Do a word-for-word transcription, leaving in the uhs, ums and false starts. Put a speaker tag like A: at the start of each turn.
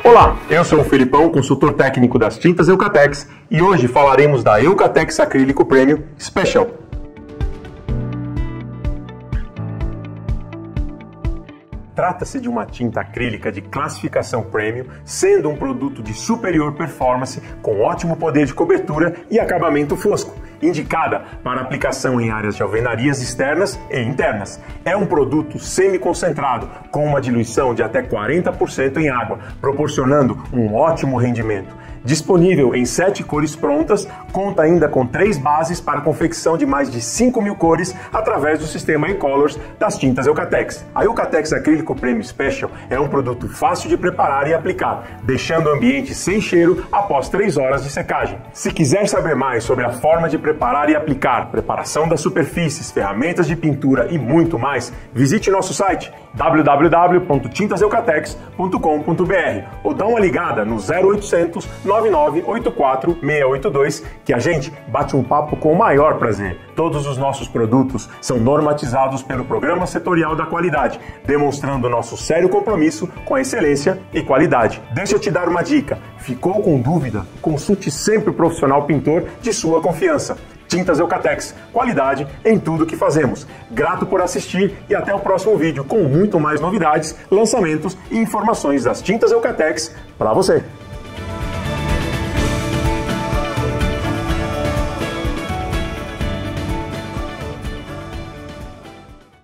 A: Olá, eu sou o Felipão, consultor técnico das tintas Eucatex, e hoje falaremos da Eucatex Acrílico Premium Special. Trata-se de uma tinta acrílica de classificação premium, sendo um produto de superior performance, com ótimo poder de cobertura e acabamento fosco, indicada para aplicação em áreas de alvenarias externas e internas. É um produto semi-concentrado, com uma diluição de até quarenta por cento em água, proporcionando um ótimo rendimento. Disponível em sete cores prontas, conta ainda com três bases para confecção de mais de cinco mil cores através do sistema E-Colors das tintas Eucatex. A Eucatex Acrílico Premium Special é um produto fácil de preparar e aplicar, deixando o ambiente sem cheiro após três horas de secagem. Se quiser saber mais sobre a forma de preparar e aplicar, preparação das superfícies, ferramentas de pintura e muito mais, visite nosso site w w w ponto tintas eucatex ponto com ponto b r ou dá uma ligada no zero oitocentos, nove nove oito quatro, seis oito dois que a gente bate um papo com o maior prazer. Todos os nossos produtos são normatizados pelo Programa Setorial da Qualidade, demonstrando nosso sério compromisso com a excelência e qualidade. Deixa eu te dar uma dica. Ficou com dúvida? Consulte sempre o profissional pintor de sua confiança. Tintas Eucatex, qualidade em tudo que fazemos. Grato por assistir e até o próximo vídeo com muito mais novidades, lançamentos e informações das tintas Eucatex para você.